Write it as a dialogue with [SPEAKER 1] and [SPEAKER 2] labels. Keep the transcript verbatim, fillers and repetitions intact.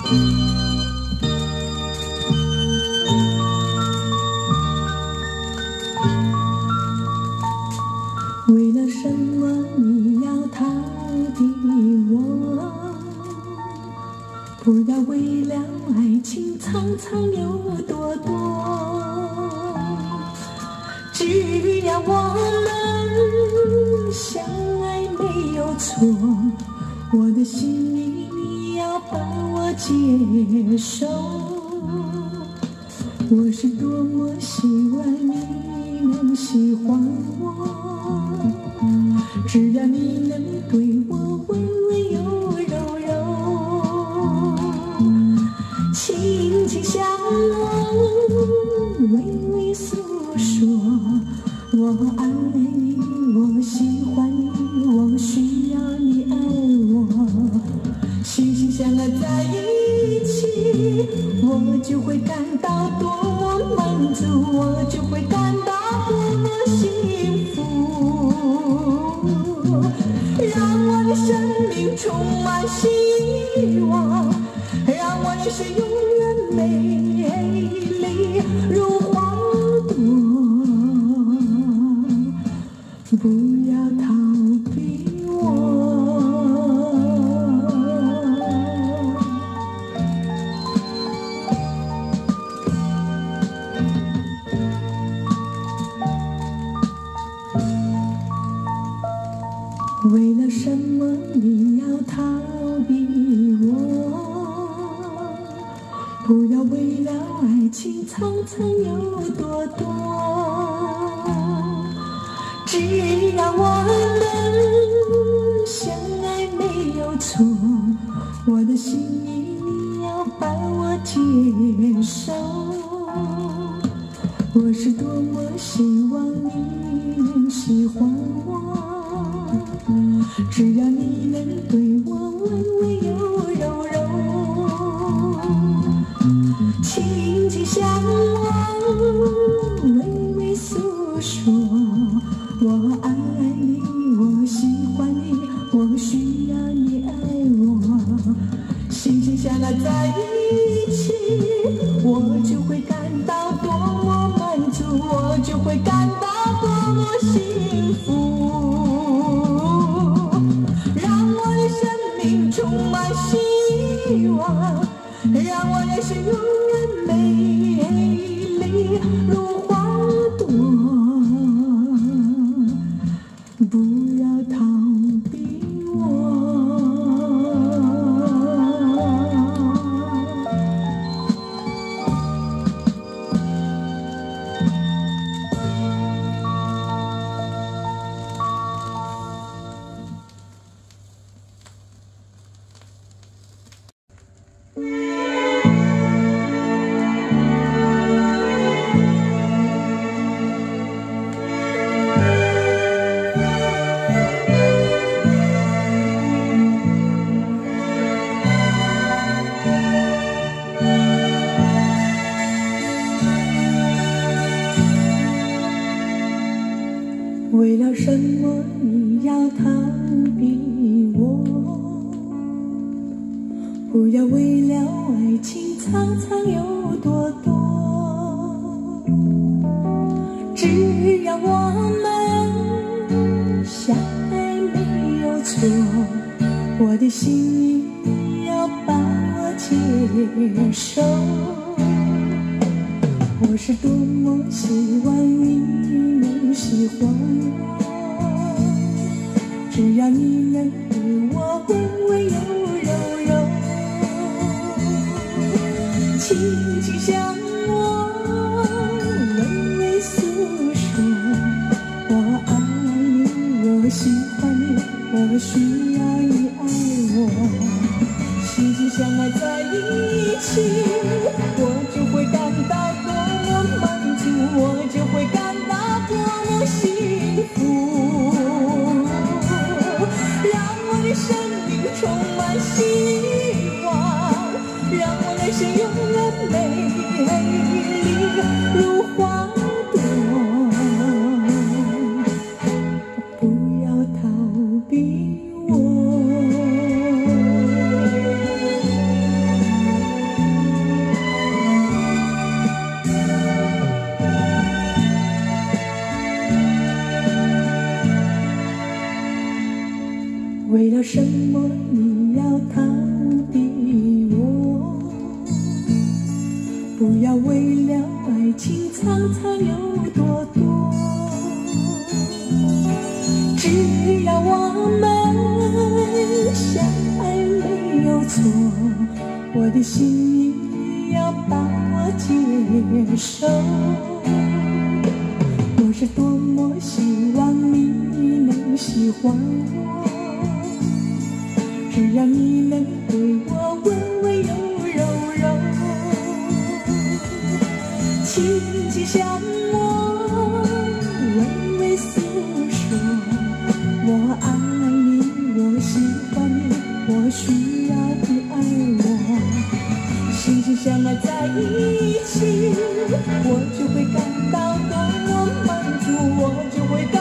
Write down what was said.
[SPEAKER 1] 为了什么你要逃避我？不要为了爱情苍苍又朵朵。只要我们相爱没有错，我的心意你要把我接受。我是多么希望你能喜欢我，只要你能对我温温柔柔柔，轻轻向我微微诉说。我爱你，我喜欢你，我需要你爱我，心心相爱在一起，我就会感到多么满足，我就会感到多么幸福，让我的生命充满希望，让我的心永远美丽如花朵。不要逃避我，为了什么你要逃避我？不要为了爱情苍苍又朵朵。只要我们相爱没有错，我的心意你要把我接受。我是多么希望你能喜欢我，只要你能对我温温柔柔柔，轻轻向我微微诉说。我爱你，我喜欢你，我需要你爱我，心心相爱在一起，我就会感到多么满足，我就会感到多么幸福，让我的生命充满希望，让我的心永远美丽如花朵。不要逃避我，为了什么你要逃避我？不要为了爱情苍苍又朵朵。只要我们相爱没有错，我的心意你要把我接受。我是多么希望你能喜欢我，只要你能对我温温柔柔柔，轻轻向我微微诉说。我爱你，我喜欢你，我需要你爱我，心心相爱在一起，我就会感到多么满足，我就会感到多么幸福，让我的生命充满希望，让我的心永远美丽如花朵。不要逃避我。 藏有多多。只要我们相爱没有错，我的心意要把我接受。我是多么希望你能喜欢我，只要你能对我温温柔柔柔，轻轻向我娓娓诉说。我爱你，我喜欢你，我需要你爱我。心心相爱在一起，我就会感到多么满足，我就会。